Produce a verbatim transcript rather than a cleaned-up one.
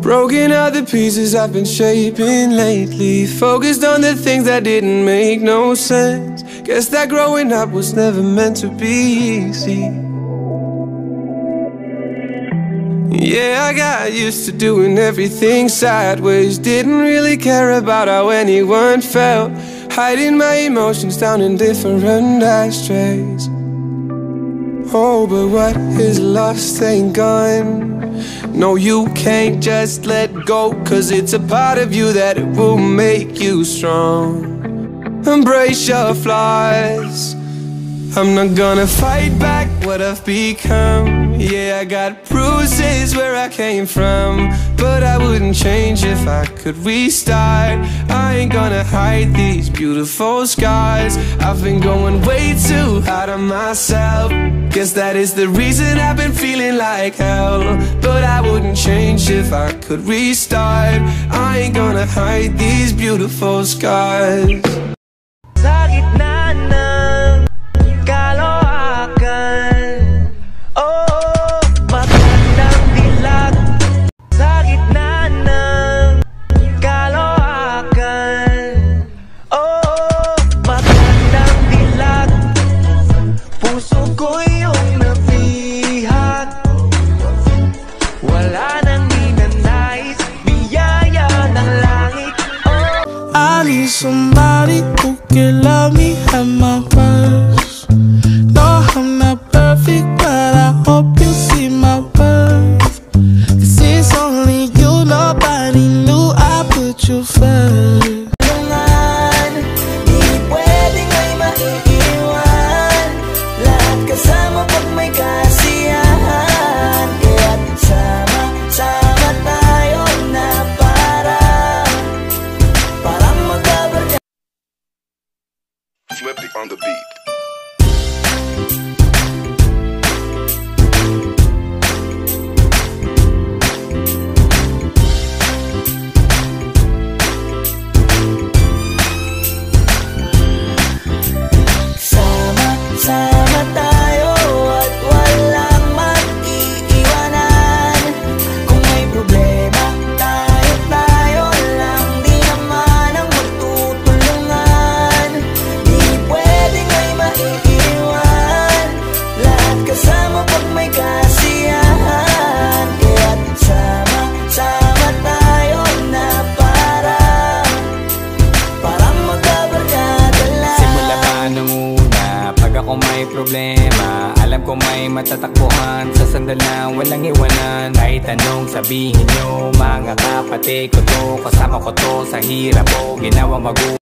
Broken out the pieces I've been shaping lately, focused on the things that didn't make no sense. Guess that growing up was never meant to be easy. Yeah, I got used to doing everything sideways, didn't really care about how anyone felt, hiding my emotions down in different ashtrays. Oh, but what is lost ain't gone. No, you can't just let go, 'cause it's a part of you that it will make you strong. Embrace your flaws. I'm not gonna fight back what I've become. Yeah, I got bruises where I came from, but I wouldn't change if I could restart. I ain't gonna hide these beautiful scars. I've been going way too hard on myself. Guess that is the reason I've been feeling like hell, but I wouldn't change if I could restart. I ain't gonna hide these beautiful scars. Sa gitna ng kaloakan, oh, matandang dilag. Sa gitna ng kaloakan, oh, matandang dilag. Puso ko yung nabihat, wala nang ninanais, biyaya ng langit. Oh, I need somebody who can love me at my worst. No, I'm not perfect, but I hope you see my worth. 'Cause it's only you, nobody knew I put you first. tulungan, di pwedeng ay maiiwan. Lahat kasama pag may kasiyahan. Kaya't sama-sama tayo na para Parang magkabarka. Flip it on the beat. Sama-sama tayo at walang mag-iiwanan. Kung may problema, tayo-tayo lang, di naman ang magtutulungan. Di pwedeng ay maiiwan. Lahat kasama pag may kasiyahan. Kaya't sama-sama tayo na para Parang magkabarkada lang. Simula pa nung una, pag ako may problema, alam ko may matatakbuhan. Sa sandal na walang iwanan, kahit anong sabihin nyo, mga kapatid ko to, kasama ko to sa hirap ko, ginawang magu